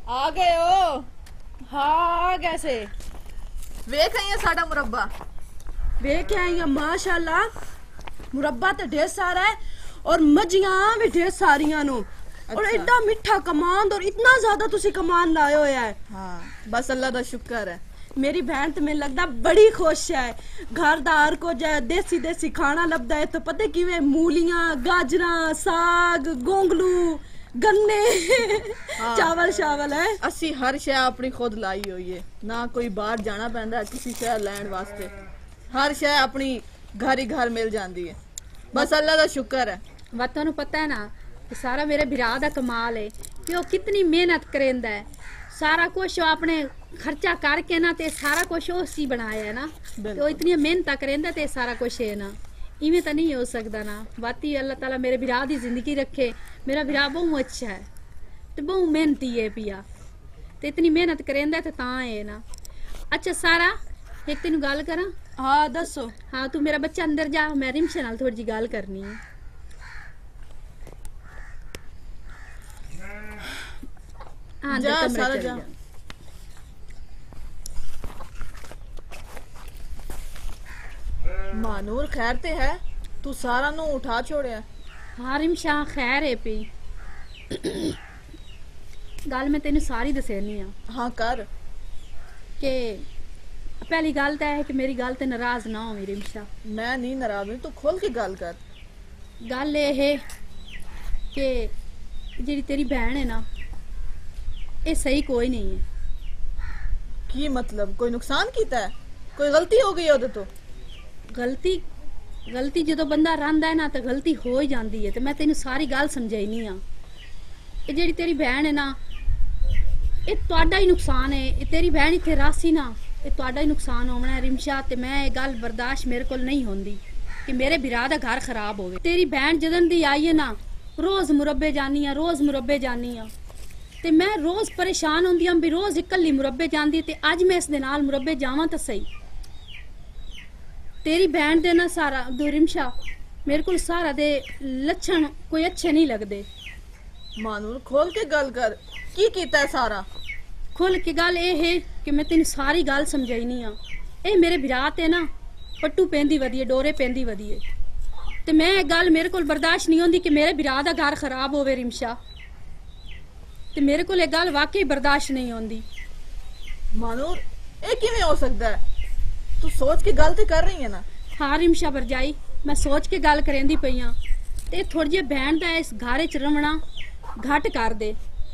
आ गए हो? हाँ कैसे वेख आई है साडा मुरब्बा वेख आई है माशाल्लाह। मुरब्बा तो ढेर सारा है और मजियां भी ढेर सारियां नो। और इतना मिठा कमान और इतना ज्यादा तुसी कमान लाए हो है। हाँ बस अल्लाह दा शुक्र है। मेरी बहन तो मैनू लगदा बड़ी खुश है। घर दार को जाए देसी देसी खाना लभदा है तो पता किवें मूलियां गाजरां साग गोंगलू गन्ने हाँ। चावल शावल है। असी हर शय अपनी खुद लाई हुई है ना कोई बाहर जाना पैंदा किसी शय लैण वास्ते। हर शय अपनी घर ही घर मिल जाती है। बस अल्लाह दा शुक्र है। वा तुहानू पता है ना कि सारा मेरे भरा दा कमाल है कि वो कितनी मेहनत करेंदा है। सारा कुछ अपने खर्चा करके ना ते सारा कुछ उसी बनाया है ना। तो इतनी मेहनत करेंदा ते सारा कुछ है ना। इवें तो नहीं हो सकता ना। बाती अल्लाह ताला मेरे भरा दी जिंदगी रखे। मेरा भरा बहुत अच्छा है तो बहुत मेहनती है पिया तो इतनी मेहनत करेंदा ते तां है ना। अच्छा सारा एक तेन गल करा। हाँ दसो। हाँ तू मेरा बच्चा अंदर जा मैं रिमशा नाल थोड़ी जी गल करनी है। हाँ जा सारा जा। मानूर खैर ते है तू सारा नु उठा छोड़िया। हाँ रिमशा खैर है पी गल मैं तेन सारी दसेनी आ। हाँ कर के पहली गल तो है कि मेरी गल ते नाराज ना हो रिमशा। मैं नहीं नाराज हूं तू खोल के गल कर। गल ये है कि जी तेरी बहन है ना ये सही कोई नहीं है। की मतलब कोई नुकसान कीता है कोई गलती हो गई है ओदे तो। गलती जो बंदा रंदा है ना तो गलती हो ही जाती है। तो मैं तेन सारी गल समझाईनी आ। ये जी तेरी बहन है ना ये तुहाडा ही नुकसान है। ये तेरी बहन इत्थे रासी ना ये तुहाडा ही नुकसान होना है रिमशा। ते मैं ये गल बर्दाश्त मेरे को नहीं होंदी कि मेरे बिरा दा घर खराब होवे। तेरी बहन जदन दी आई है ना रोज मुरब्बे जानी आ रोज मुरब्बे जानी आ ते मैं रोज परेशान होंदी आ भी रोज इकल्ली मुरब्बे जांदी ते अज मैं इस दे नाल मुरब्बे जावां तां सही। तेरी बहन दे ना सारा दो रिमशा मेरे को सारा दे लक्षण कोई अच्छे नहीं लगदे। मानूर खोल के गल कर की कीता है सारा। खुल के गल ये है कि मैं तेन सारी गल समझाईनी आ। ये मेरे बिरा ते ना पट्टू पेंदी वधिए डोरे पेंदी वधिए ते मैं गल मेरे को बर्दाश्त नहीं होंदी कि मेरे बिरा दा घर खराब होवे रिमशा। ते मेरे को गल वाकई बर्दाश्त नहीं होंदी। मानूर ये किवें हो सकता है तू सोच के गल ते कर रही है ना। हाँ रिमशा भरजाई मैं सोच के गल करेंदी पई हां ते थोड़ी जी बहन दा इस घारे च रवना घट कर दे।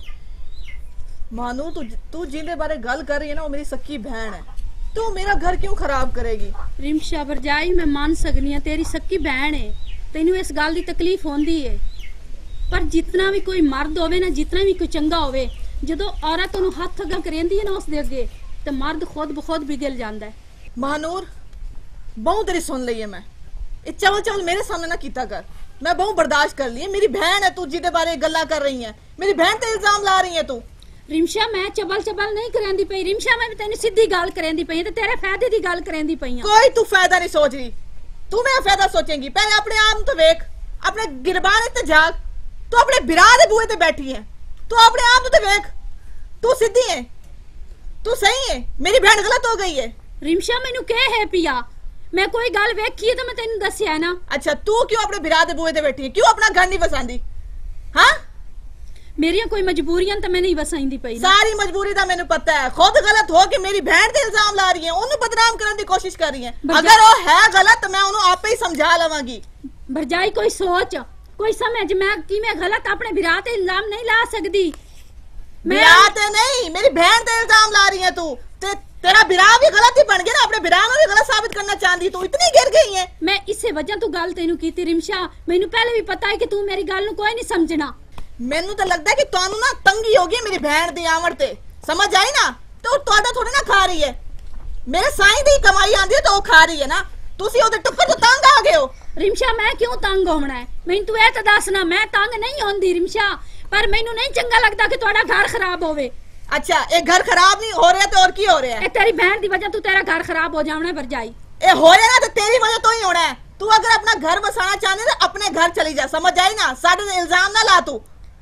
मानू तू जिंदे बारे गल कर रही है ना वो मेरी सच्ची बहन है। तू मेरा घर क्यों खराब करेगी। रिमशा भरजाई मैं मान सकनी हां तेरी सक्की बहन है तेनू इस गल दी तकलीफ होंदी है पर जितना भी कोई मर्द होवे ना जितना भी कोई चंगा होवे जदों औरत ओनू हथ अगा करेंदी है ना उस दे अगे ते मर्द खुद बखुद बिगल जांदा है। महानूर बहु तेरी सुन ली है मैं ये चवल चवल मेरे सामने ना कीता कर। मैं बहु बर्दाश्त कर ली है। मेरी बहन है तू जिदे बारे गल्ला कर रही है मेरी बहन ते इल्जाम ला रही है तू। रिमशा मैं चबल चबल नहीं करेंदी पई रिमशा मैं तेन सीधी गल करेंदी पई ते तेरे फायदे दी गल करेंदी पई। कोई तू फायदा नहीं सोच रही तू मेरा फायदा सोचेंगी। पहले अपने आप तो वेख अपने गिरबान ते जाग। तू अपने बिरा दे बूहे ते बैठी है तू अपने आप तो वेख। तू सीधी है तू सही है मेरी बहन गलत हो गई है। रिमशा मैनू कह है पिया मैं कोई गल वेखी है तो मैं तेन दस्या है ना। अच्छा तू क्यों अपने बिरा दे बूहे ते बैठी है क्यों अपना घर नहीं बसांदी। हाँ मेरिया कोई मजबूरियां तो मैं नहीं वसाईंदी पई। सारी मजबूरी दा मैनू पता है। खुद गलत हो के मेरी बहन ते इल्जाम ला रही है ओनू बदनाम करने दी कोशिश कर रही है। अगर वो है गलत तो मैं ओनू आपे ही समझा लवांगी। भरजाई कोई सोच कोई समझ मैं कि मैं गलत अपने बिरा ते इल्जाम नहीं ला सकदी। बिरा ते नहीं मेरी बहन ते इल्जाम ला रही है तू तेरा बिरा भी गलत ही बन गया ना। अपने बिरा को भी गलत साबित करना चाहती तू इतनी गिर गई है। मैं इसे वजह तो गल तेनू कीती रिमशा मैनू पहले भी पता है कि तू मेरी गल नू कोई नहीं समझना। मैनू तो लगता है कि तुहानू ना तंगी होगी मेरी बहन दी आमड़ ते समझ आई ना। तो तुहाडा थोड़ी ना खा रही है मेरे साईं दी कमाई आंदी है तो वो खा रही है ना। तुसी ओदे टुक्कर तो तंग आ गए हो। रिमशा मैं क्यों तंग होना है मैनू तू ए तो दस ना मैं तंग नहीं होंदी रिमशा पर मैनू नहीं चंगा लगता कि तुहाडा घर खराब होवे। अच्छा एक घर खराब नहीं हो रहा तो और की हो रहा है। तेरी बहन दी वजह तू तेरा घर खराब हो जाना है भरजाई। ए हो रहा ना तो तेरी वजह तो ही होना है। तू अगर अपना घर बसाना चाहने तो अपने घर चली जा समझ आई ना। साडे इल्जाम ना ला तू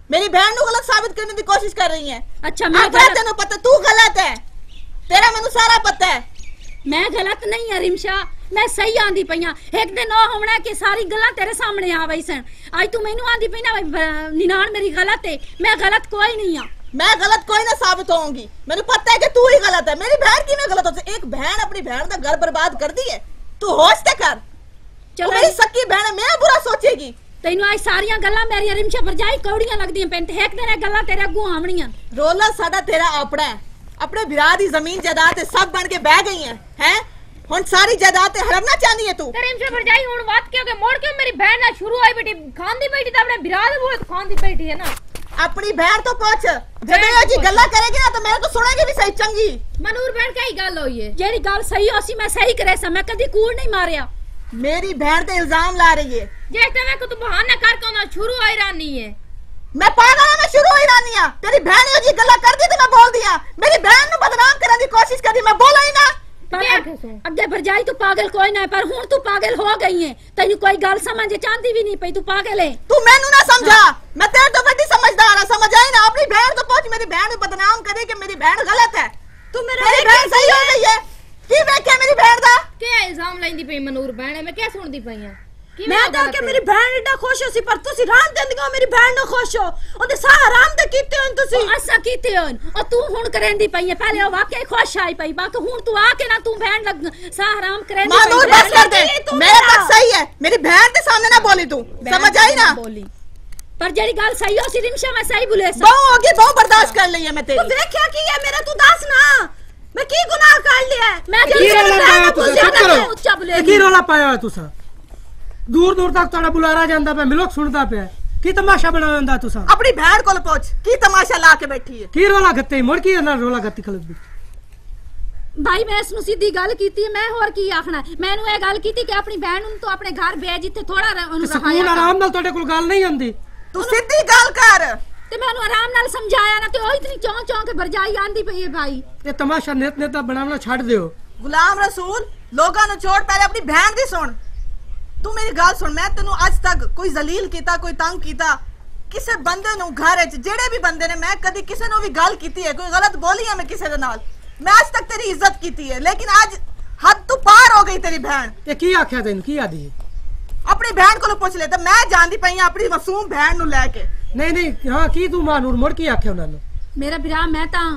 मेरी बहन नु गलत साबित करने की कोशिश कर रही है। अच्छा मैं तेन पता तू गलत है, तेरा मैनू सारा पता है। मैं गलत नहीं है रिमशा, मैं सही आंदी पईया। एक दिन ओ होना कि सारी गल्लां तेरे सामने आ गई सन। आज तू मैनू आंदी पई ना निनान मेरी गलत है, मैं गलत कोई नहीं हां। मैं गलत कोई ना साबित होऊंगी, मेनू पता है कि तू ही गलत है। मेरी बहन की मैं गलत हो, एक बहन अपनी बहन का घर बर्बाद कर दी है। तू होश ते कर, चलो मेरी सक्की बहन है, मैं बुरा सोचेगी। तैनू आज सारियां गल्लां मेरी रिमशा भरजाई कौड़ियां लगदियां पैन ते एक दिन ए गल्लां तेरे अगू आवणियां। रोला साडा तेरा अपना है, अपने विरा दी जमीन जायदाद सब बन के बह गई हैं। हुन सारी जायदाद हड़पना चाहती है तू। तेरे रिमशा भरजाई हुन बात क्यों के मोड़ क्यों मेरी बहन ना शुरू आई बेटी खांदी बैठी तो अपने विरा दे बोल खांदी बैठी है ना। अपनी बहन तो पूछ, जब ये जी गल्ला करेगी ना तो मैं तो सुनेगी भी सही चंगी। मनूर बहन कई गल होई है, जेड़ी गल सही होसी मैं सही करे सा, मैं कदी कूड़ नहीं मारिया। मेरी बहन पे इल्जाम ला रही है। जे तने को तू बहाना कर के ना शुरू आई रानी है। मैं पागल हूं, मैं शुरू ही रानी हां। तेरी बहन ये जी गल्ला कर दी तो मैं बोल दिया। मेरी बहन नु बदनाम करने की कोशिश कर दी, मैं बोला ही ना। अगे भरजाई तू पागल कोई ना, पर हुन तू पागल हो गई है। तैनू कोई गल समझ चांदी भी नहीं पई, तू पागल है। तू मेनू ना समझा, मैं तेरे तो बड़ी समझदार हां, समझ आई ना। अपनी बहन तो पहुंच मेरी बहन बदनाम करे कि मेरी बहन गलत है। तू मेरी बहन सही हो गई है। की वेख्या मेरी बहन दा क्या इल्जाम लेंदी पई मनूर बहन, मैं क्या सुनदी पई हां। मैं तो के मेरी बहन एडा खुश हो सी, पर तुसी राम देंदियो मेरी बहन नो खुश हो। ओदे सा आराम दे कीते हन तुसी। असा कीते हन और तू हुन करेंदी पई है। पहले वाकई खुश आई पई, बाकी हुन तू आके ना तू बहन लग सा आराम करेंदी पई। मानूर बस कर दे, मेरे तक सही है। मेरी बहन के सामने ना बोली तू, समझ आई ना। बोली पर जेडी गल सही हो सी रिमशा मैं सही बोले सा। बहु होगी, बहु बर्दाश्त कर ली है मैं तेरी। तू देखया की है मेरा, तू दस ना मैं की गुनाह कर लिया है। मैं की रोला पाया तू, चुप करो। उच्चा बोले की रोला पाया है तुसा? दूर दूर तक तुहाडा बुलारा जांदा पे, मिलोक सुनदा पे। की तमाशा बनावंदा तुसा? अपनी बहन कोल पहुंच, की तमाशा ला के बैठी है। की रोला गत्ते मुड़ की ना रोला गत्ती खलत भी। भाई मैं इसनु सीधी गल कीती, मैं होर की आखना। मैनू ए गल कीती कि अपनी बहन नु तो अपने घर भेज, इथे थोड़ा सुकून आराम नाल तुहाडे कोल गल नहीं हुंदी। तू सीधी गल कर। ते मैनू आराम नाल समझाया ना, ते ओ इतनी चौं चौं के भरजाई आंदी पई है। भाई ये तमाशा नेत नेता बनावना छड़ दियो। गुलाम रसूल, लोगां नु छोड़, पहले अपनी बहन दी सुन। तू मेरी गल सुन, मैं तेनू आज तक कोई जलील कीता, कोई तंग कीता किसे बंदे नु घर च, जेड़े भी बंदे ने, मैं कदी किसे नु भी गल कीती है, कोई गलत बोली है मैं किसे दे नाल? मैं आज तक तेरी इज्जत कीती है, लेकिन आज हद तू पार हो गई तेरी बहन। ये की आख्या तैनू, की आदी? अपनी बहन को पूछ ले, तो मैं जानदी पई हां अपनी मासूम बहन नु लेके। नहीं नहीं हां की तू मानूर मुड़ की आख्या उन्हां नु? मेरा बिरा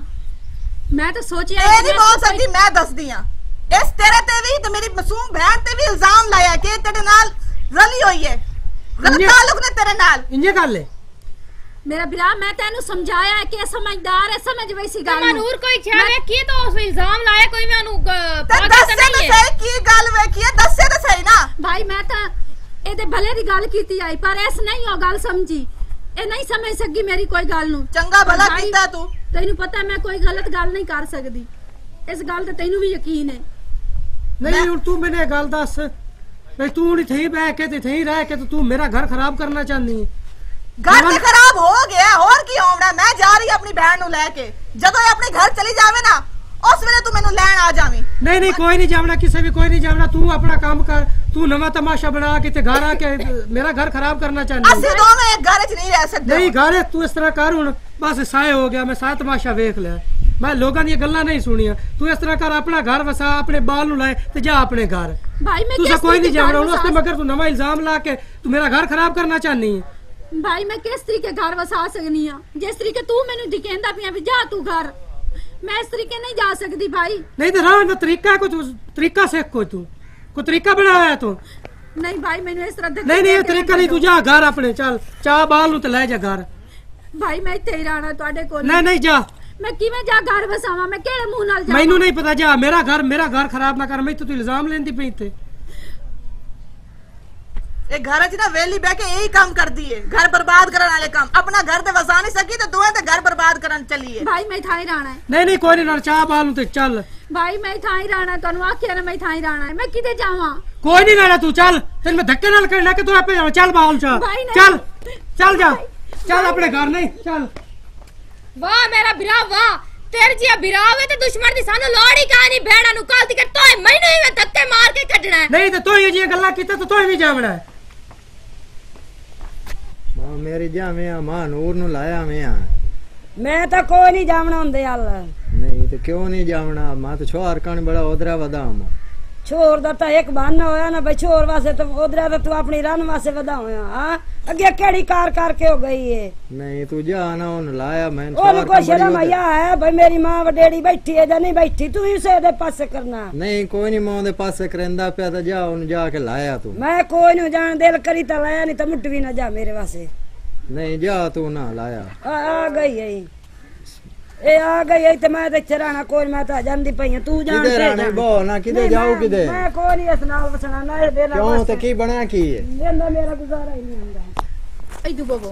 मैं तो सोचिया ए नहीं बोल सकदी, मैं दसदी हां। इस तेरे ते भी ते मेरी मासूम बहन ते भी इल्जाम लाया कि तेरे नाल रली हुई है, गलत ताल्लुक ने तेरे नाल। इंजे गल है मेरा बिरा, मैं तेनू समझाया है कि समझदार है, समझ वैसी गल मनूर कोई छावे की तो उस इल्जाम लाया कोई मैं ओनु ते दस्से ते सही की गल वेखी है, दस्से ते सही ना। भाई मैं तो एदे भले दी गल कीती आई, पर ऐस नहीं हो गल समझी। ए नहीं समझ सकी मेरी कोई गल नु। चंगा भला कीता तू। तैनू पता मैं कोई गलत गल नहीं कर सकदी, इस गल ते तैनू भी यकीन है। नहीं हुन तू मैंने गल दस, भाई तू नहीं थई बैठ के ते थई रह के तो तू मेरा घर खराब करना चाहनी है। घर ते खराब हो गया, और की होना? मैं जा रही अपनी बहन नु लेके, जदों ये अपने घर चली जावे ना उस वेले तू मेनू लैन आ जावी। नहीं नहीं कोई नहीं जावना, किसे भी कोई नहीं जावना। तू अपना काम कर, तू नवा तमाशा बना के ते घर आके मेरा घर खराब करना चाहनी है। असि दोवें एक घर च नहीं रह सकदे। नहीं घर तू इस तरह कर, हुन बस साए हो गया, मैं सारा तमाशा वेख लिया, मैं लोगों दी गल्लां नहीं सुनिया। तू इस तरह कर, अपना घर वसा, अपने बाल नु लाए ते जा अपने घर। भाई मैं तू कोई नहीं जावना उसते, मगर तू नवा इल्जाम ला के तू मेरा घर खराब करना चाहनी है। भाई मैं किस तरीके घर वसा सकनी हां? जिस तरीके तू मेनू दिखेंदा पिया भी जा तू घर, मैं इस तरीके नहीं जा सकदी। भाई नहीं तो रहने का तरीका है, कोई तरीका सीख, कोई तरीका बनाया है तू। नहीं भाई मैनू इस तरह नहीं नहीं ये तरीका नहीं, तू जा घर अपने, चल चाह बाल नु ते ले जा घर। भाई मैं इत्थे ही रहना तुहाडे कोल। नहीं नहीं जा, मैं किवें जा घर वसावां? मैं केड़े मुंह नाल जावां? मैनू नहीं पता, जा मेरा घर खराब ना कर। मैं तो तू इल्जाम लेंदी पई थे। ए घर च ना वेली बैठ के यही काम करदी है, घर बर्बाद करने वाले काम। अपना घर ते वसा नहीं सकी तो दोए ते घर बर्बाद करन चली है। भाई मैं थाई रहना है। नहीं नहीं कोई नहीं, चाह बाल नु ते चल। भाई मैं थाई रहना है, तन्नू आख्या ना मैं थाई रहना है। मैं किदे जावां? कोई नहीं रहना, तू चल, तेन मैं धक्के नाल कहना कि तू आपे जा, चल बाल चल चल चल जा, चल अपने घर। नहीं चल। वाह मेरा बिरा वाह, तेरे जिया बिरा होवे ते दुश्मन दी सानू लोड़ी कहानी भेड़ा नु काल दी कर तोय मैनू ही धक्के मार के कढना है। नहीं तो तू ये जी गल्ला कीता तो तू भी जावना है। मेरी जावे मां नूर नु लाया मैं मैं तो कोई नहीं जावना हुंदे हल नहीं तो क्यों नहीं जावना मां तो छोर कण बड़ा ओदरा वदाम छोर दा तो एक बहाना होया ना भाई छोर वास्ते तो ओदरा तो तू अपनी रन वास्ते वदा होया हां अगे केड़ी कार करके हो गई है नहीं तू जा ना उन लाया मैं ओन को शर्म आया है भाई मेरी मां वडेड़ी बैठी है या नहीं बैठी तू इसे दे पासे करना नहीं कोई नहीं मां दे पासे करंदा पे तो जा उन जाके लाया तू मैं कोई नहीं जान दिल करी तो लाया नहीं तो मुट भी ना जा मेरे वास्ते नहीं जा तू ना लाया आ गई है ए आ गई है तो मैं तो चराना कोई मैं तो जानदी पई हूं तू जान किधर आने बो ना किधर जाओ किधर मैं कोई नहीं इस नाल वसना ना ये देना क्यों तो की बना की है लेना मेरा गुजारा ही नहीं हुंदा इदू बबो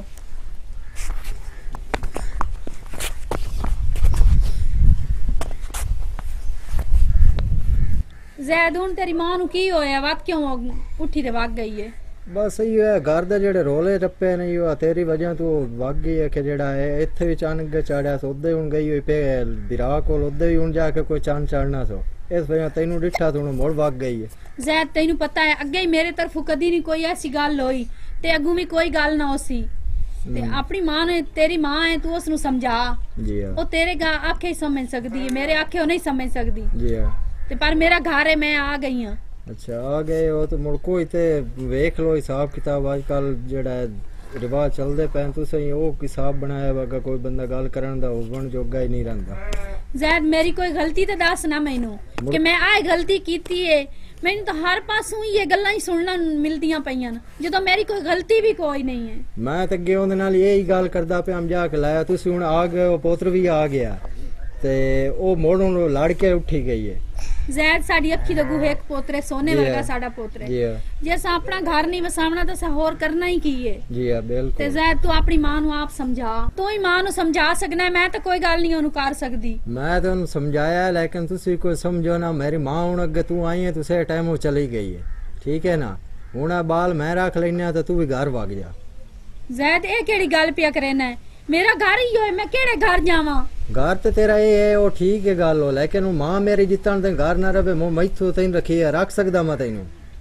जैदून तेरी मां नु की होया बात क्यों उठी ते भाग गई है बस ये है घर दे जेड़े रोले टप्पे ने यो तेरी वजह तू वग गई है कि जेड़ा है इत्थे भी चन के चढ़या सो ओदे हुन गई होई पे बिरा कोल ओदे भी हुन जाके कोई चन चढ़ना सो इस वजह तैनू डिठा तू मोड़ वग गई है जैद तैनू पता है अगे ही मेरे तरफों कदी नहीं कोई ऐसी गल होई ते अगू भी कोई गल ना होसी ते अपनी मां ने तेरी मां है तू उसनु समझा जी हां ओ तेरे आखे ही समझ सकदी है मेरे आखे ओ नहीं समझ सकदी जी हां ते पर मेरा घर है मैं आ गई हां अच्छा आ गए हो तो मुड़ कोई ते वेख लो हिसाब किताब आजकल जेड़ा रिवाज चलदे पैन तू सही ओ हिसाब बनाया वागा कोई बंदा गल करन दा होवन जोगा ही नहीं रहंदा जैद मेरी कोई गलती ते दस ना मैनू कि मैं आए गलती कीती है मैनू तो हर पासों ये गल्लां ही सुनना मिलदियां पईयां जदों मेरी कोई गलती भी कोई नहीं है मैं ते अगे ओंदे नाल यही गल करदा पे हम जाके लाया तुसी हुन आ गए ओ पोत्र भी आ गया ते ओ मोड़ों लड़ के उठी गई है जैद साडी अखी दा गुहे एक पोतरे सोने वर्गा साडा पोतरे जी हां जे अस अपना घर नहीं वसावना तो अस होर करना ही की है जी हां बिल्कुल ते जैद तू अपनी मां नु आप समझा तू ही मां नु समझा सकना है मैं तो कोई गल नहीं ओनु कर सकदी मैं तो उन्हें समझाया लेकिन तुसी कोई समझो ना मेरी मां हुन अगे तू आई है तुसे टाइम वो चली गई है ठीक है ना हुन बाल मैं रख लेना तो तू भी घर भाग जा जैद ए केड़ी गल पिया करेना है मेरा घर ही है मैं केड़े घर जावां घर तो तेरा ये है वो ठीक है गल हो लेकिन वो मां मेरी जितन ते घर ना रहे मैं मैथों तैन रखी है रख सकदा मैं तैनू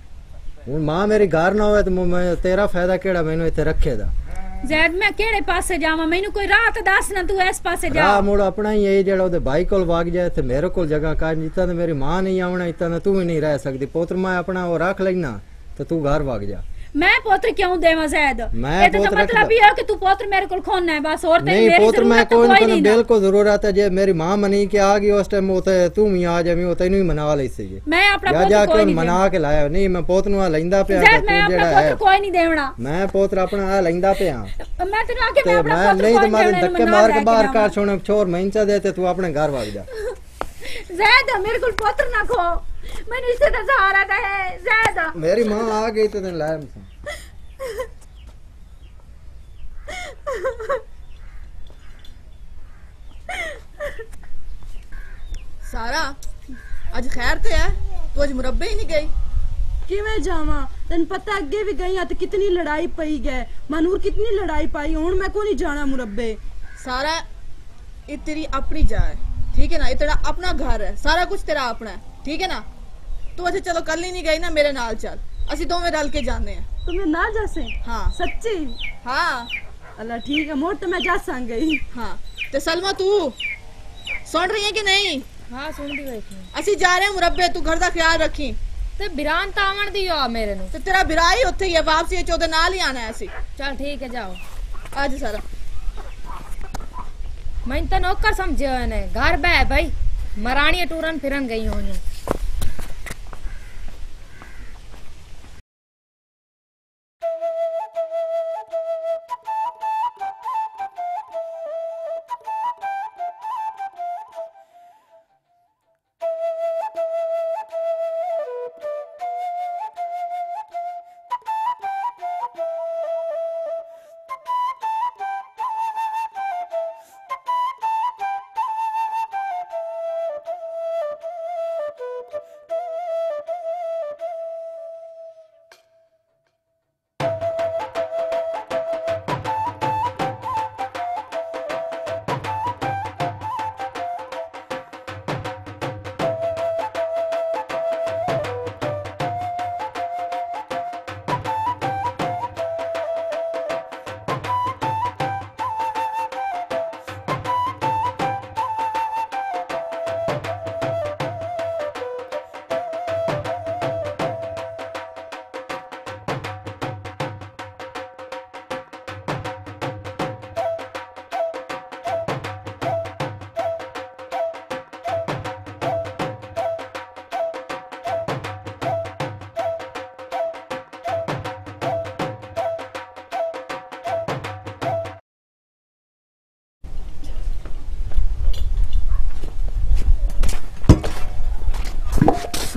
हुन मां मेरी घर ना होवे तो मैं तेरा फायदा केड़ा मैनू इत्थे रखे दा जैद मैं केड़े पासे जावां मैनू कोई राह ते दस ना तू इस पासे जा राह मुड़ अपना ही है जेड़ा ओदे भाई कोल भाग जाए ते मेरे कोल जगह कर जितना ते मेरी मां नहीं आवना इतना तू ही नहीं रह सकदी पुत्र मैं अपना वो रख लेना तो तू घर भाग जा मैं पोत्र क्यों देवा जैद मैं ये तो पोत्र मतलब ये है कि तू पोत्र मेरे को खोना है बस और तेरी नहीं मेरी पुत्र मैं जरूरत तो कोई कोई नहीं नहीं ना। बिल्कुल जरूरत है जे मेरी मां मनी के आ गई उस टाइम होते तू ही आ जावी होते नहीं मना ले सी मैं अपना या पोत्र जाके कोई उन नहीं मना के लाया नहीं मैं पोत्र नु लैंदा पे जैद मैं अपना पोत्र कोई नहीं देवना मैं पोत्र अपना आ लैंदा पे मैं तेरे आगे मैं ते अपना मैं पोत्र नहीं कोई तो मारे देवना धक्के मार के बाहर काट छोड़ छोर महिंचा दे ते तू अपने घर भाग जा जैद मेरे को पोत्र ना खो मैंने इससे तो सहारा दा है जैद मेरी मां आ गई तो तने लाया मैं सारा आज खैर ते है तू आज मुरब्बे ही नहीं गई किवें जावां तन पता अगे भी गई आ ते कितनी लड़ाई पई गए मनूर कितनी लड़ाई पाई हुन मैं को नहीं जाना मुरब्बे सारा ये तेरी अपनी जा है ठीक है ना ये तेरा अपना घर है सारा कुछ तेरा अपना है ठीक है ना तू अच्छा चलो कल ही नहीं गई ना मेरे नाल चल असि दोवें रल के जाने हैं तुम्हें ना जासे हाँ सच्ची हाँ अल्लाह ठीक है मोट तो मैं जा संग गई हाँ ते सलमा तू सुन रही है कि नहीं हाँ सुनदी बैठी असि जा रहे हैं मुरब्बे तू घर दा ख्याल रखी ते बिरान तावण दियो मेरे नु ते तेरा बिरा ही उत्थे ही है वापसी चौदह नाल ही आना है असि चल ठीक है जाओ आज सारा मैं तो नौकर समझे ने घर बह भाई मराणी टूरन फिरन गई हूं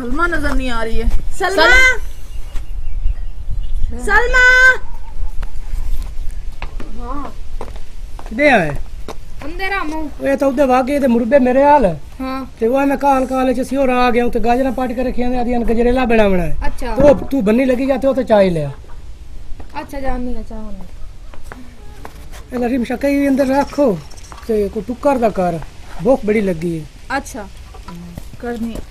सलमा नजर नहीं आ रही है। सलमा सलमा दे आए अंदर आ मऊ। ये तो उधर भागे ते मुर्बे मेरे हाल हां ते वो मैं काल काल च सियोर आ गया ते गाजरा पाट के रखियां ने आदियां गजरेला बनावना है। अच्छा तो तू बन्नी लगी जाते हो तो चाय ले अच्छा जानी है चाहूं ए रिम शकई अंदर रखो ते को टुक्कर दा कर भूख बड़ी लगी है। अच्छा करनी है।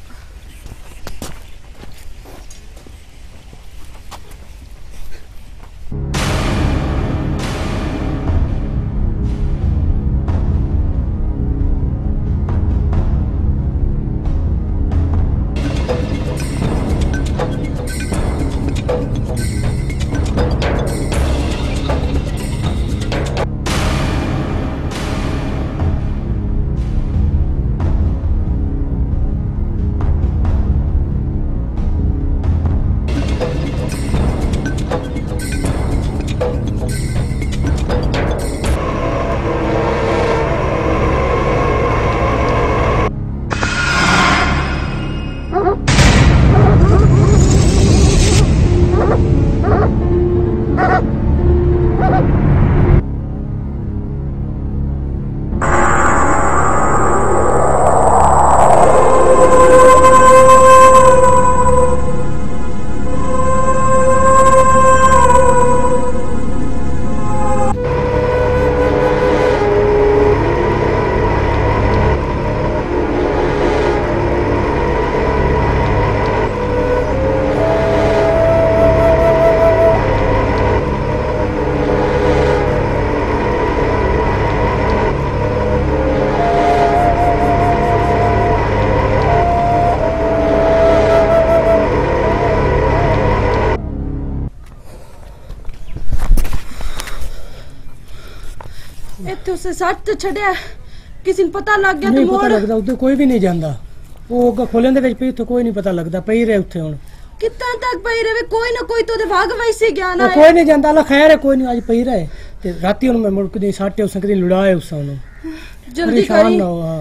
इत्थे उसे सट छड़िया किसी ने पता लग गया नहीं तो पता मोड़ लगदा उधर कोई भी नहीं जांदा वो खोलन दे विच पई तो कोई नहीं पता लगदा पई रहे उत्थे हुन कितना तक पई रहे कोई ना कोई तो भाग वैसे गया ना कोई नहीं जांदा अल्लाह खैर है कोई नहीं आज पई रहे ते राती हुन मैं मुड़क दी साटे उस कदी लुड़ाए उस हुन जल्दी करी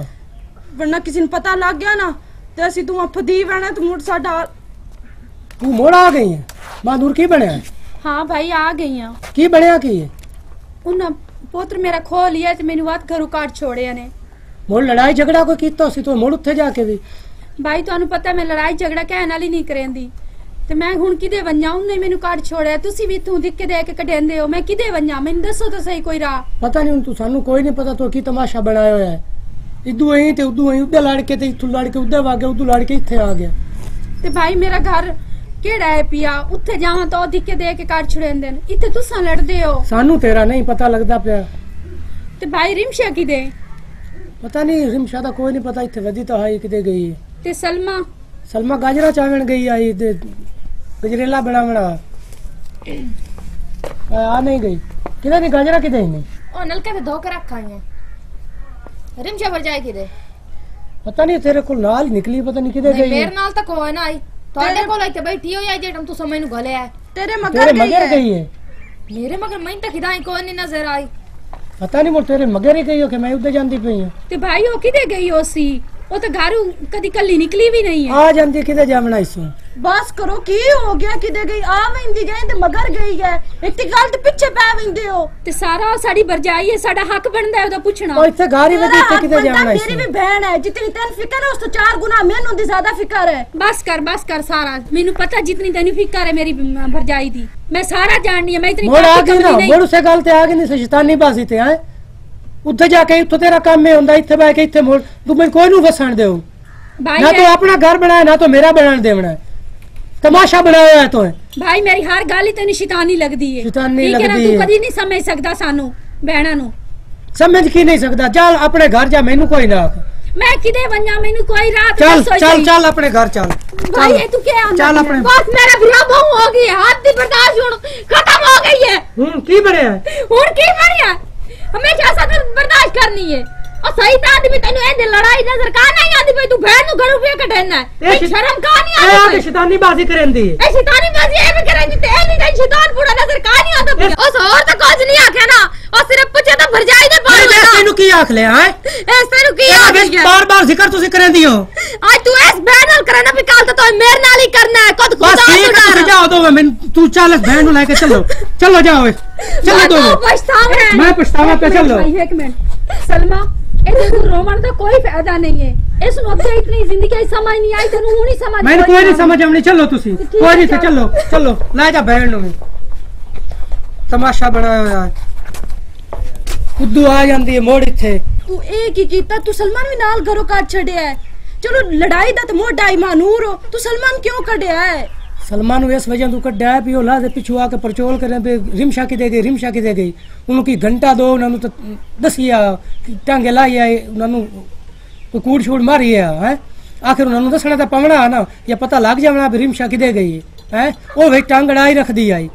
वरना किसी ने पता लग गया ना ते असि तू फदी बना तू मुड़ साडा तू मोड़ आ गई है मां दूर की बनया हाँ भाई आ गई हूं। की बनया की है उन पुत्र मेरा खो लिया ते मैनू बात घरों काट छोड़े ने। मोड़ लड़ाई झगड़ा कोई कीता सी तो मोड़ उत्थे जाके भी भाई तुहानू पता मैं लड़ाई झगड़ा कहण वाली नहीं करेंदी ते मैं हुण किदे वन्या उन्हें मैनू काट छोड़िया तुसी भी तू दिक्के दे के कढेंदे हो मैं किदे वन्या मैनू दसो तो सही कोई राह। पता नहीं तू सानू कोई नहीं पता तो की तमाशा बनाया होया है इदू अहीं ते उदू अहीं उधर लड़ के ते इथू लड़ के उधर वागे उदू लड़ के इत्थे आ गया ते भाई मेरा घर केड़ा है पिया उत्थे जावां तो दिक्के दे के काट छुड़ेंदे ने इत्थे तुसां लड़दे हो सानू तेरा नहीं पता लगदा पिया ते भाई रिमशा किदे पता नहीं रिमशा दा कोई नहीं पता इत्थे वदी तो आई किदे गई है ते सलमा सलमा गाजरा चावण गई आई ते गजरेला बनावना आ नहीं गई किदे नहीं गाजरा किदे नहीं ओ नलके ते धो के रखा है रिमशा पर जाए किदे पता नहीं तेरे को नाल निकली पता नहीं किदे गई मेरे नाल तक कोई ना आई ਤੁਹਾਡੇ ਕੋਲ ਇੱਥੇ ਬੈਠੀ ਹੋਈ ਆ ਜਿਹੜਾ ਤੂੰ ਸਮੇਂ ਨੂੰ ਘਲਿਆ तेरे तेरे मगर मगर गई है ਮੇਰੇ ਮਗਰ ਮੈਂ ਤਾਂ ਖਿਦਾਈ ਕੋਈ ਨਹੀਂ ਨਜ਼ਰ ਆਈ पता नहीं मोर तेरे मगर ही गई हो कि मैं उधर जांदी पई हूं ते भाई ओ किदे गई हो सी ओ तो घरों कदी कल्ली निकली भी नहीं है आ जांदी किदे जावना इसू बस करो की हो गया किदे गई आ वेंदी गई ते मगर गई है एक ती गल ते पीछे पै वेंदे हो ते सारा साडी बरजाई है साडा हक बनदा है ओदा पुछना और इत्थे गारी वदी इत्थे किदे जावना मेरी इसू भी बहन है जितनी तेन फिक्र है उस तो 4 गुना मेनू दी ज्यादा फिक्र है। बस कर सारा मेनू पता जितनी तेनू फिक्र है मेरी बरजाई दी मैं सारा जाननी है मैं इतनी मोड़ आ काफी गई ना कमली मोड़ नहीं से गल ते आ गई नहीं शैतानी बाजी ते है ਉੱਥੇ ਜਾ ਕੇ ਉੱਥੇ ਤੇਰਾ ਕੰਮ ਹੈ ਹੁੰਦਾ ਇੱਥੇ ਬੈ ਕੇ ਇੱਥੇ ਮੋੜ ਤੂੰ ਮੈਨੂੰ ਕੋਈ ਨੂੰ ਵਸਣ ਦੇਉ भाई ना तो अपना घर बनाया ना तो मेरा बनाने देवना है तमाशा बनाया है तो भाई मेरी हर गल ही तेन शैतानी लगदी है शैतानी ठीक है ना लगदी तू है। कदी नहीं समझ सकदा सानू बहना नु समझ की नहीं सकता चल अपने घर जा मैनू कोई ना आख मैं किदे वन्या मेनू कोई रात चल दसो चल सही। चल अपने घर चल भाई ये तू क्या आंदा चल अपने बस मेरा बुरा बहु हो गई हाथ दी बर्दाश्त हुन खत्म हो गई है की बने है हुन की बढ़िया हमेशा ऐसा तो बर्दाश्त करनी है और सही तो आदमी तेनु ए लड़ाई नजर का नहीं आती भाई तू बहन नु घरों पे कढना है शर्म का नहीं ए आती शैतानी बाजी करेंदी है ए शैतानी बाजी ए भी करेंदी ते नहीं कहीं शैतान पूरा नजर का नहीं आता उस और तो कुछ नहीं आखे ना और सिर्फ पूछे तो भरजाई दे पाल तेनू की आख ले हैं इस तेनु की आ गई बार बार जिक्र तुसी करेंदी हो आज तू इस बहन नाल करना भी काल तो मेरे नाल ही करना है खुद बस खुदा ठीक है तुसी जाओ दो मैं तू चल बहन को लेके चलो चलो जाओ चलो दो पछतावा मैं पछतावा पे चलो एक मिनट सलमा ए तू रोमन का कोई फायदा नहीं है इस नुते इतनी जिंदगी समझ नहीं आई तेनु नहीं समझ मैंने कोई नहीं समझ हमने चलो तुसी कोई नहीं चलो चलो ले जा बहन नु तमाशा बनाया होया खुदू आ जांदी है मोड़ इथे तू एक ही कीता तू सलमान भी नाल घरों काट छड़िया है चलो लड़ाई दा तो मोटा ही मानूर हो तू सलमान क्यों कढ़िया है सलमान को इस वजह तू कड्डा है पियो ला दे पिछू आके परचोल करे पे रिमशा की दे गई उनकी घंटा दो उन्होंने तो दसिया टांगे लाई आए उन्होंने कोई कूड़ छूड़ मारी है आखिर उन्होंने दसना तो पवना है ना या पता लग जाना भी रिमशा की दे गई है वो भाई टांग अड़ाई रख दी आई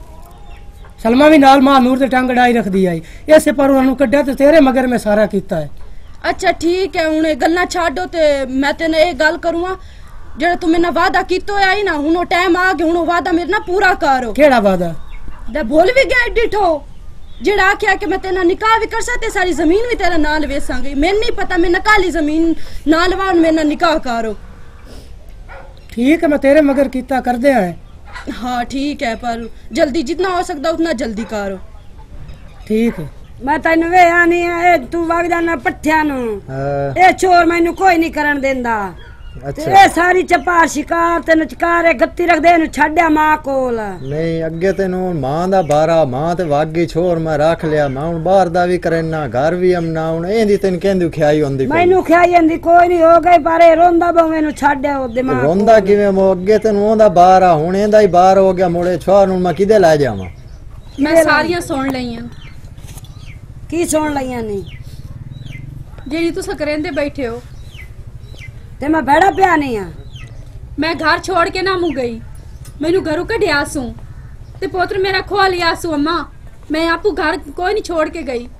सलमा भी नाल महानूर ते टांग अड़ाई रख दी आई ऐसे पर उन्होंने कड्डा तो तेरे मगर में सारा कीता है अच्छा ठीक है हुणे गल्ला छाड़ो ते मैं तेने एक गल करूंगा जेड़ा तू मेरा वादा कीतो है आई ना हुनो टाइम आ गया हुनो वादा मेरे ना पूरा करो केड़ा वादा दे भूल भी गया डिठो जेड़ा आख्या कि मैं तेना निकाह भी कर सकते सारी जमीन भी तेरा नाल वेचांगी मैंने नहीं पता मैं नकाली जमीन नाल वान मेरा निकाह करो ठीक है मैं तेरे मगर कीता कर दे है हाँ ठीक है पर जल्दी जितना हो सकता उतना जल्दी करो ठीक है मैं तेन वे आनी है तू वग जाना पट्ठिया नु ए चोर मैनू कोई नहीं करन देंदा अच्छा ए सारी चपा शिकार ते नचकार गत्ती रख दे नु छाड्या मां कोल नहीं अगे तेनू मां दा बारा मां ते वागी छोर मैं रख लिया मैं हुन बाहर दा भी करना घर भी अमना हुन एंदी तेन केंदू खियाई होंदी मैनू खियाई आंदी कोई नहीं हो गई पर ए रोंदा बवे नु छाड्या ओ दिमाग रोंदा किवें मो अगे तेनू ओंदा बारा हुन एंदा ही बार हो गया मोड़े छोर नु मैं किदे ले जावां मैं सारियां सुन लईयां की सुन लईयां नी जेडी तुसा करेंदे बैठे हो ते मैं बड़ा पिया नहीं आ मैं घर छोड़ के ना मुँह गई मैनू घरों कढ़िया सू ते पोत्र मेरा खो लिया सू अम्मा मैं आपू घर कोई नहीं छोड़ के गई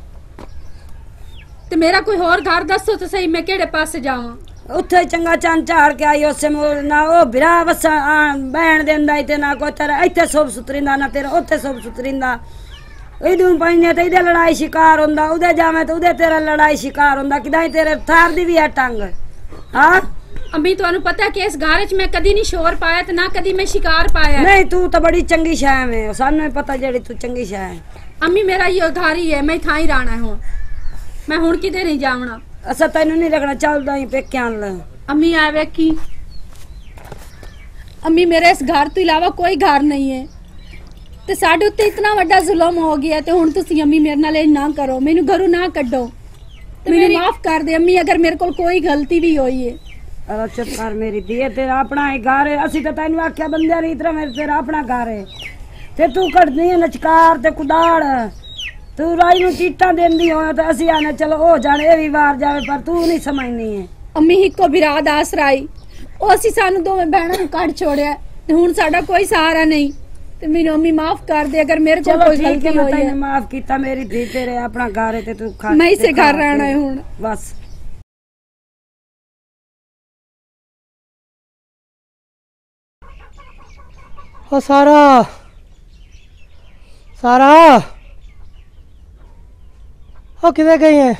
ते मेरा कोई और घर दसो तो सही मैं केड़े पासे जावां उत्थे चंगा चंद झाड़ के आई उसे ना ओ बिरा वसा बहन देंदा इते ना कोई तेरा इथे सब सुतरिंदा ना तेरा उत्थे सब सुतरिंदा इदूं पईने ते इदे लड़ाई शिकार हुंदा उदे जावे ते उदे तेरा लड़ाई शिकार हुंदा किदाई तेरे थार दी भी है टंग हाँ अम्मी तुहानू पता है कि इस घर च मैं कदी नहीं शोर पाया ते ना कदी मैं शिकार पाया नहीं तू तो बड़ी चंगी शै में सानू पता जेड़ी तू चंगी शै है अम्मी मेरा ये घर ही है मैं था ही रहना है हुण मैं हुण किते नहीं जावना असा तेनू नहीं रखना चलदा ही पेक्यां ल अम्मी आ वेखी अम्मी मेरे इस घर तो इलावा कोई घर नहीं है ते साडे उत्ते इतना बड़ा जुल्म हो गया ते हुण तुसी अम्मी मेरे नाल इंज ना करो मैनू घरों ना कड्डो ते मेरी माफ कर दे अम्मी अगर मेरे कोल कोई गलती भी हुई है अरे चुप कर मेरी धीए तेरा अपना ही घर है असी तो तेनू आख्या बंदे नहीं इतना मेरे तेरा अपना घर है ते तू कटदी है नचकार ते कुदाड़ तू राई नु चीटा देंदी हो ते असी आने चलो ओ जाने ए भी बाहर जावे पर तू नहीं समझनी है अम्मी हिको बिराद आसराई ओ असी सानू दोवें बहणां नू कढ छोड़िया ते हुण साडा कोई सहारा नहीं ते मेरी अम्मी माफ कर दे अगर मेरे को कोई गलती हुई है माफ कीता मेरी धी तेरे अपना घर है ते तू खा मैं इसे घर रहना है हुण बस ओ सारा सारा ओ किधर गई है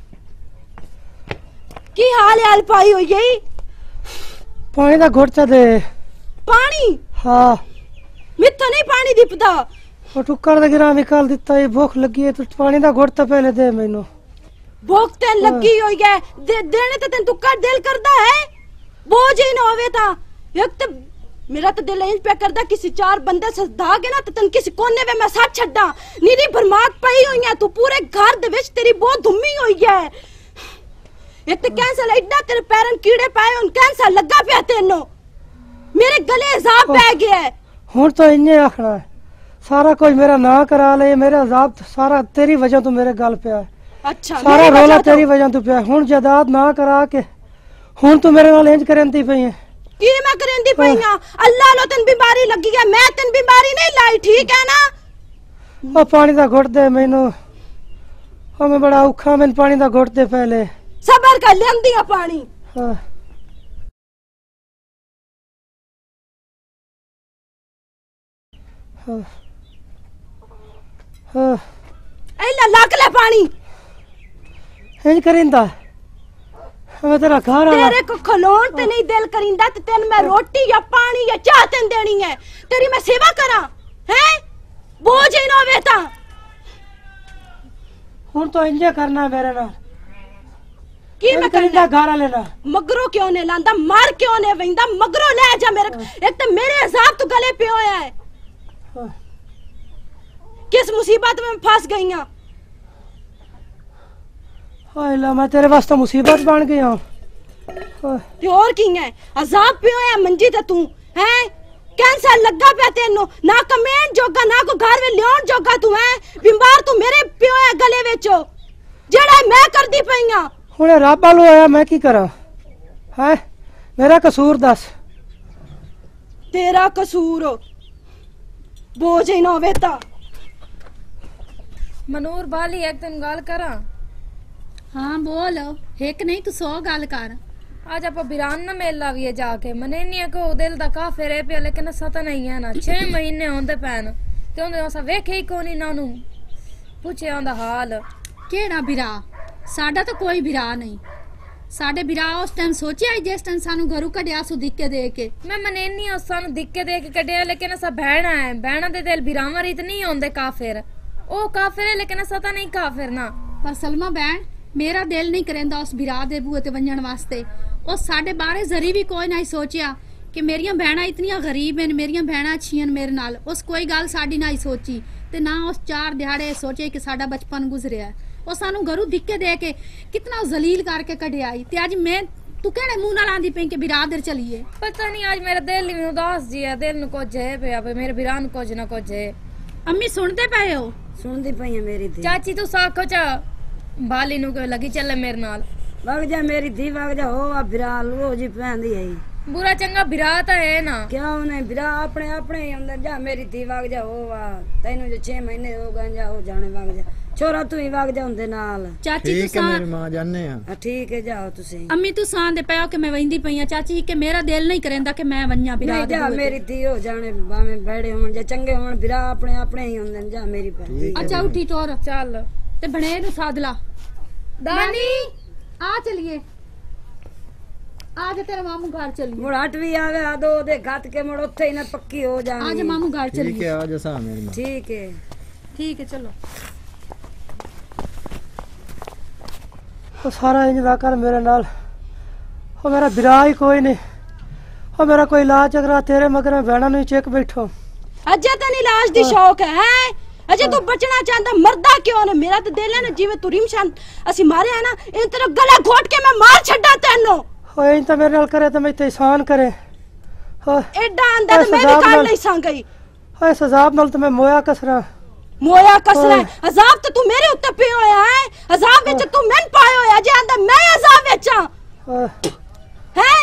की हाल पाई हुई है पानी का घोट दे पानी हाँ मिथा नहीं पानी दिपदा वो टुक्कर दा गिरा निकाल दिता है भूख लगी है तो पानी का घोट पहले दे मैनू भूख तेन लगी हुई है देने ते तेन टुक्कर दिल करदा है बोझ ही ना होवे ता एक ते मेरा तो दिल इंज पे करदा किसी चार बंदे से धागे ना ते तेन किसी कोने में मैं साथ छड्डा नीरी भरमाक पई हुई है तू पूरे घर दे विच तेरी बहुत धुम्मी हुई है एक ते कैंसर एडा तेरे पैरन कीड़े पाए उन कैंसर लगा पिया तेनो मेरे गले अजाब पै गया है हुण तो इन्ने आखना है सारा कुछ मेरा ना करा ले मेरा अजाब सारा तेरी वजह तो मेरे गल पिया है अच्छा सारा रोला तेरी वजह तो पिया हुण जदाद ना करा के हुण तू मेरे नाल इंज करंदी पई है की मैं करंदी पई हां अल्लाह लो तन बीमारी लगी है मैं तन बीमारी नहीं लाई ठीक है ना ओ पानी दा घोट दे मैनू ओ मैं बड़ा औखा मैनू पानी दा घोट दे पहले सबर कर लेंदी है पानी हाँ हाँ हाँ एला लाक ले पानी इंज करिंदा मैं तेरा घर आला तेरे को खलोन ते नहीं दिल करिंदा ते तेन मैं रोटी या पानी या चाह तेन देनी है तेरी मैं सेवा करा हैं बोझ ही ना होवे ता हुन तो इंज करना मेरे नाल की मैं करिंदा घर आले ना मगरो क्यों ने लांदा मार क्यों ने वेंदा मगरो ले जा मेरे एक तो मेरे हिसाब तो गले पे होया है किस मुसीबत में फंस गई हूं हाय ला मैं तेरे वास्ते मुसीबत बन गया ते और की है अजाब पे होया मंजी ते तू हैं कैंसर लगा पे तेनो ना कमेंट जोगा ना को घर में लियोन जोगा तू है बीमार तू मेरे पे होया गले विचो जेड़ा मैं करदी पईया हुणे रब वालो आया मैं की करा है मेरा कसूर दस तेरा कसूर बोझ ही ना होवे ता मनूर बाली एक दिन गाल करा हाँ बोल एक नहीं तू 100 गल कर आज आप बिरान ना मेल लाविए जाके मने नहीं को दिल दा काफिर है पे लेकिन सता नहीं है ना 6 महीने होंदे पैन ते ओंदे असा वेखे ही कोनी नानू पूछे आंदा हाल केड़ा बिरा साडा तो कोई बिरा नहीं साडे बिरा उस टाइम सोचिया जिस टाइम सानू घरू कढिया सु दिक्के दे के मैं मने नहीं उस सानू दिक्के दे के कढिया लेकिन असा भैणा है भैणा दे दिल बिरावा रीत नहीं होंदे काफिर ओ काफिर है लेकिन सता नहीं काफिर ना पर सलमा बहन मेरा दिल नहीं करेंदा उस बिरा दे बूए ते वंजण वास्ते उस साडे बारे जरी भी कोई नहीं सोचिया कि मेरियां भैणा इतनियां गरीब हैं मेरियां भैणा अच्छियां मेरे नाल उस कोई गल साडी नहीं सोची ते ना उस 4 दिहाड़े सोचे कि साडा बचपन गुजरिया ਉਹ ਸਾਨੂੰ ਘਰੂ ਦਿੱਕੇ ਦੇ ਕੇ कितना जलील करके कढिया आई ते आज मैं तू कहने मुंह नाल आंदी पई कि बिरादर चलिए पता नहीं आज मेरा दिल ही उदास जी है दिल नु कुछ है पे मेरे बिरान कुछ ना कुछ है अम्मी सुनते पे हो सुनदी पई है मेरी धी चाची तू साखो चा बाली नु को लगी चले मेरे नाल वग जा मेरी धी वग जा हो आ बिरा लो जी पैंदी है बुरा चंगा बिरा तो है ना क्या उन्हें बिरा अपने अपने ही अंदर जा मेरी धी वग जा हो वा तैनू जो 6 महीने हो गए जा हो जाने वग जा छोरा तू ही वग जा उनदे नाल चाची ठीक है मेरी मां जाने आ ठीक है जाओ तुसी अम्मी तू सांदे पे हो कि मैं वंदी पई हां चाची कि मेरा दिल नहीं करेंदा कि मैं वन्या बिरा नहीं जा मेरी धी हो जाने बामे बैठे होन जा चंगे होन बिरा अपने अपने ही होंदे जा मेरी भैन अच्छा उठी टोर चल ते बने नु सादला दानी आ चलिए आज तेरा मामू घर चलिए मुड़ हट भी आवे आ दो दे घात के मुड़ उथे ही ना पक्की हो जानी आज मामू घर ठीक चलिए है आज सा मेरी मां ठीक है चलो ਉਹ ਸਾਰਾ ਇੰਜ ਦਾ ਕਰ ਮੇਰੇ ਨਾਲ ਉਹ ਮੇਰਾ ਬਿਰਾ ਹੀ ਕੋਈ ਨਹੀਂ ਉਹ ਮੇਰਾ ਕੋਈ ਇਲਾਜ ਅਗਰਾ ਤੇਰੇ ਮਗਰ ਮੈਂ ਬਹਿਣਾ ਨਹੀਂ ਚੈੱਕ ਬੈਠੋ अजय तेन इलाज दी शौक है अजय तू बचना चाहता मरदा क्यों ने मेरा तो दिल है ना जिਵੇਂ तू रिमशान ਅਸੀਂ ਮਾਰਿਆ है ना इन तेरा गला घोट के मैं मार छड्डा तेनू ਉਹ ਇੰਜ ਤਾਂ ਮੇਰੇ ਨਾਲ ਕਰੇ ਤਾਂ ਮੈਂ ਤੇ ਇਨਸਾਨ ਕਰੇ एडा आंदा तो मैं भी कर नहीं संगई ਓਏ ਸਜ਼ਾਬ ਨਾਲ ਤਾਂ ਮੈਂ ਮੋਇਆ ਕਸਰਾ मोया कसरा अजाब तो तू मेरे उत्ते पे होया है अजाब विच तू मैन पायो होया जे आंदा मैं अजाब विच हैं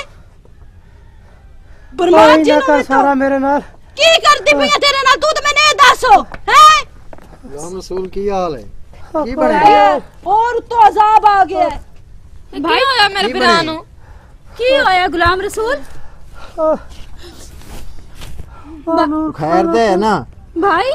बर्बाद जी कर सारा मेरे नाल की करदी पई तेरे नाल तू तो मैंने दसो हैं गुलाम रसूल की हाल है की बन गया और तो अजाब आ गया भाई होया मेरे बिरानो की होया गुलाम रसूल खैर दे ना भाई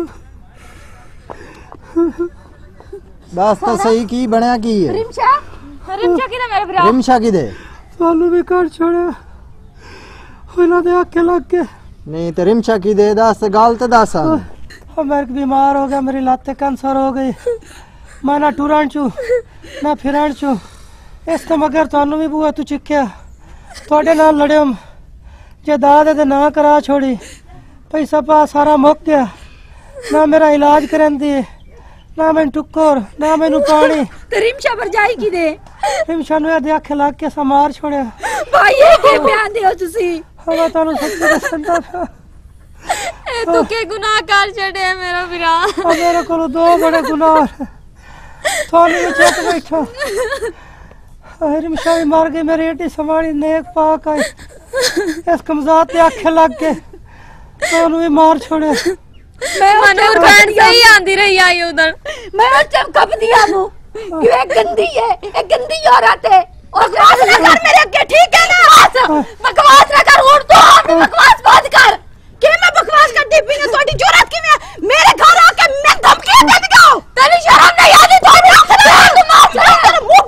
दस तो सही की बनया की है रिमशा की ना मेरे बिरा रिमशा की दे सानू भी कर छोड़े ਉਹਨਾਂ ਦੇ ਆਖੇ ਲੱਗ ਕੇ नहीं तो रिमशा की दे दस गाल तो दस आ मैं बीमार हो गया मेरी लत कैंसर हो गई मैं ना टुरन चू ना फिरन चू इस तो मगर थानू भी बुआ तू चिक्या थोड़े नाल लड़े जे दाद दे ना करा छोड़ी पैसा पा सारा मुक गया ना मेरा इलाज करन दी ना मैं टुक्कर ना मैनू पानी ते रिमशा पर जाई की दे रिमशा नु दे आखे लग के समार छोड़या भाई ये के बयान दियो तुसी हवा तानू सच्ची दसंदा ए तू के गुनाह कर छड़े मेरा बिरा मेरे को दो बड़े गुनाह थाने में चेक बैठा रिमशा भी मार गई मेरी एडी समारी नेक पाक आई इस कमजात ते आखे लग के थानू भी मार छोड़े मैं मनूर बहन सही आंदी रही आई उधर मैं चम कब दिया मु ये गंदी है ये गंदी औरत है और बकवास न कर मेरे आगे ठीक है ना बकवास न कर उड़ तो बकवास बंद कर के मैं बकवास कर दी बिना तोड़ी जुरत की मेरे घर आके मैं धमकी दे दियो तेरी शर्म नहीं आती तो भी तेरे मुंह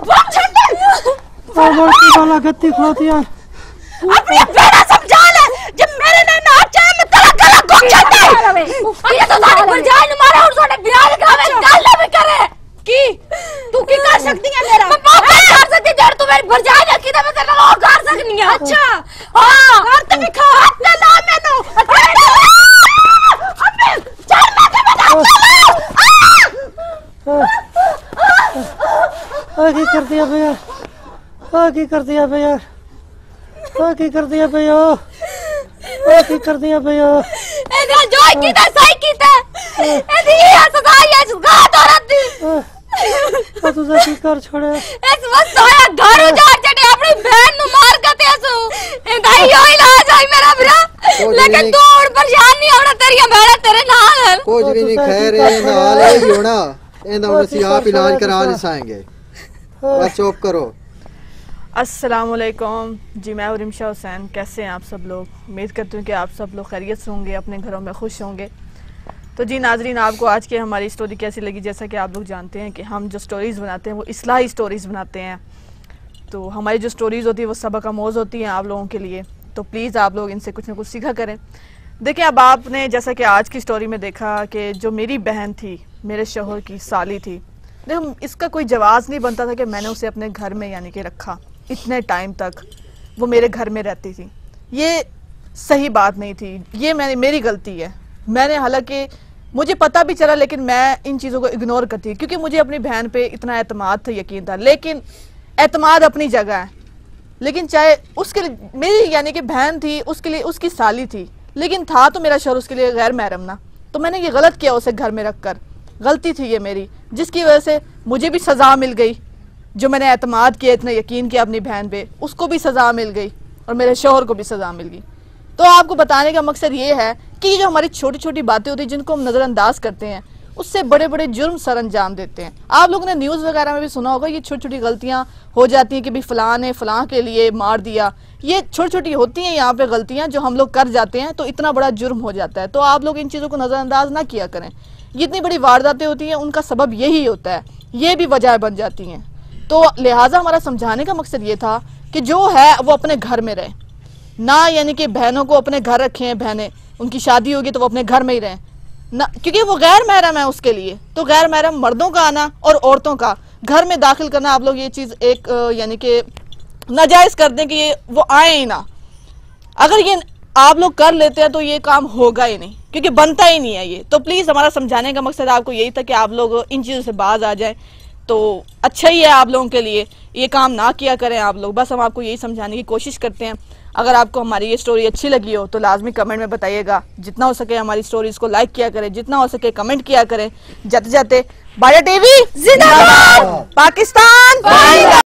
गत्ती खड़ोती यार अपनी बेड़ा समझा ले जब मेरे ने ना चाहे मैं तेरा गला घोट जाता है ये तो सारे भरजाई ने मारे और सारे बिराद करावे गाल भी करे की तू की कर सकती है मेरा मैं बहुत कर सकती जड़ तू मेरी भरजाई ने की मैं तेरा और कर सकनी है अच्छा हां कर तो भी खा हाथ ना ला मैनू अबे चल मैं के बता की कर दिया भैया की कर दिया भैया की कर दिया भैया की कर दिया भैया एदा जो कीता सही कीता एदी ये सजा ये सुगा औरत दी तुझे की कर छोड़े इस वक्त होया घर उजाड़ चढ़े अपनी बहन नु मार के तेसु एदा यो इलाज है मेरा भरा लेकिन तू और परेशान नहीं होना तेरी बहन तेरे नाल कुछ भी नहीं खैर है नाल ही होना एंदा हुन सी आप इलाज करा लेसांगे बस चुप करो। अस्सलाम वालेकुम जी, मैं हूं रिमशा हुसैन। कैसे हैं आप सब लोग? उम्मीद करती हूँ कि आप सब लोग खैरियत से होंगे, अपने घरों में खुश होंगे। तो जी नाजरीन, आपको आज की हमारी स्टोरी कैसी लगी? जैसा कि आप लोग जानते हैं कि हम जो स्टोरीज़ बनाते हैं वो इस्लाही स्टोरीज़ बनाते हैं। तो हमारी जो स्टोरीज़ होती है वो सबक आमोज़ होती हैं आप लोगों के लिए। तो प्लीज़ आप लोग इनसे कुछ ना कुछ सीखा करें। देखिए, अब आपने जैसा कि आज की स्टोरी में देखा कि जो मेरी बहन थी, मेरे शौहर की साली थी, देखो इसका कोई जवाब नहीं बनता था कि मैंने उसे अपने घर में यानी कि रखा। इतने टाइम तक वो मेरे घर में रहती थी, ये सही बात नहीं थी। ये मेरी गलती है। मैंने, हालांकि मुझे पता भी चला, लेकिन मैं इन चीज़ों को इग्नोर करती क्योंकि मुझे अपनी बहन पे इतना एतमाद था, यकीन था। लेकिन एतमाद अपनी जगह है, लेकिन चाहे उसके लिए मेरी यानी कि बहन थी, उसके लिए उसकी साली थी, लेकिन था तो मेरा शौहर उसके लिए गैर महरम ना। तो मैंने ये गलत किया उसे घर में रख कर। गलती थी ये मेरी, जिसकी वजह से मुझे भी सज़ा मिल गई। जो मैंने एतमाद किया, इतना यकीन किया अपनी बहन पे, उसको भी सज़ा मिल गई और मेरे शौहर को भी सज़ा मिल गई। तो आपको बताने का मकसद ये है कि जो हमारी छोटी छोटी बातें होती हैं जिनको हम नज़रअंदाज करते हैं, उससे बड़े बड़े जुर्म सर अंजाम देते हैं। आप लोगों ने न्यूज़ वगैरह में भी सुना होगा, ये छोटी छोटी गलतियाँ हो जाती हैं कि भाई फ़लाँ ने फ़लाँ के लिए मार दिया। ये छोटी छोटी होती हैं यहाँ पे गलतियाँ जो हम लोग कर जाते हैं, तो इतना बड़ा जुर्म हो जाता है। तो आप लोग इन चीज़ों को नज़रअंदाज ना किया करें। ये इतनी बड़ी वारदातें होती हैं, उनका सबब यही होता है, ये भी वजह बन जाती हैं। तो लिहाजा हमारा समझाने का मकसद ये था कि जो है वो अपने घर में रहे ना, यानी कि बहनों को अपने घर रखें। बहनें, उनकी शादी होगी तो वो अपने घर में ही रहें ना, क्योंकि वो गैर महरम है उसके लिए। तो गैर महरम मर्दों का आना और औरतों का घर में दाखिल करना, आप लोग ये चीज़ एक यानी कि नाजायज़ कर दें कि ये वो आए ही ना। अगर ये आप लोग कर लेते हैं तो ये काम होगा ही नहीं, क्योंकि बनता ही नहीं है ये। तो प्लीज़, हमारा समझाने का मकसद आपको यही था कि आप लोग इन चीज़ों से बाज आ जाएं, तो अच्छा ही है आप लोगों के लिए। ये काम ना किया करें आप लोग। बस हम आपको यही समझाने की कोशिश करते हैं। अगर आपको हमारी ये स्टोरी अच्छी लगी हो तो लाजमी कमेंट में बताइएगा। जितना हो सके हमारी स्टोरीज को लाइक किया करें, जितना हो सके कमेंट किया करें। जाते जाते बाया टीवी जिंदाबाद, पाकिस्तान।